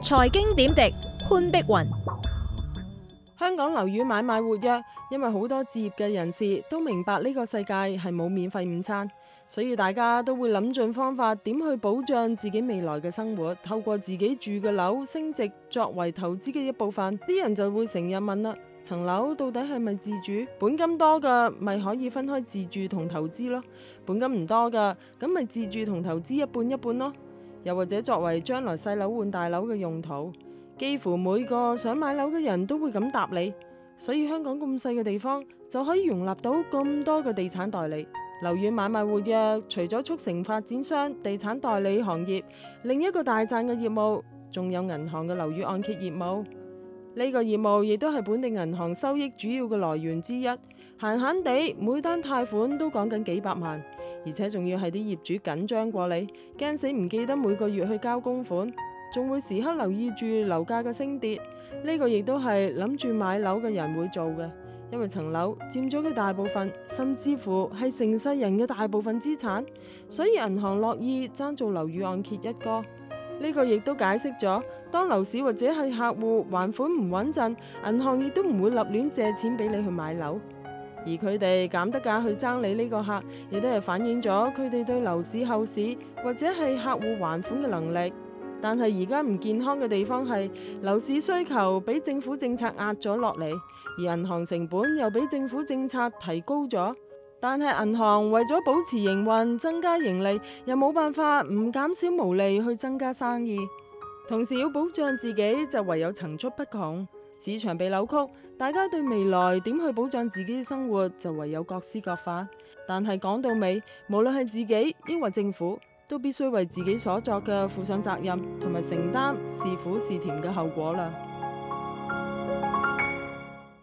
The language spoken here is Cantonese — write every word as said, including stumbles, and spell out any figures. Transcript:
財經點滴潘碧雲。 香港樓宇買賣活躍，因為好多置業嘅人士都明白呢個世界係冇免費午餐，所以大家都會諗盡方法點去保障自己未來嘅生活，透過自己住嘅樓升值作為投資嘅一部分。啲人就會成日問啦，層樓到底係咪自住？本金多嘅咪可以分開自住同投資咯，本金唔多嘅咁咪自住同投資一半一半咯，又或者作為將來細樓換大樓嘅用途。幾乎每個想買樓嘅人都會咁答你，所以香港咁細嘅地方就可以容納到咁多嘅地產代理。樓宇買賣活躍，除咗促成發展商、地產代理行業，另一個大賺嘅業務，仲有銀行嘅樓宇按揭業務。呢個業務亦都係本地銀行收益主要嘅來源之一，閒閒地每單貸款都講緊幾百萬，而且仲要係啲業主緊張過你，驚死唔記得每個月去交供款。仲會時刻留意住樓價嘅升跌，呢個亦都係諗住買樓嘅人會做嘅，因為層樓佔咗佢大部分，甚至乎係成世人嘅大部分資產，所以銀行樂意爭做樓宇按揭一哥。呢個亦都解釋咗，當樓市或者係客戶還款唔穩陣，銀行亦都唔會立亂借錢俾你去買樓，而佢哋減得價去爭你呢個客，亦都係反映咗佢哋對樓市後市或者係客戶還款嘅能力。但係而家唔健康嘅地方係樓市需求俾政府政策壓咗落嚟，而銀行成本又俾政府政策提高咗。但係銀行為咗保持營運、增加盈利，又冇辦法唔減少毛利去增加生意，同時要保障自己就唯有層出不窮。市場被扭曲，大家對未來點去保障自己嘅生活就唯有各施各法。但係講到尾，無論係自己抑或政府，都必須為自己所作嘅負上責任，同埋承擔是苦是甜嘅後果啦。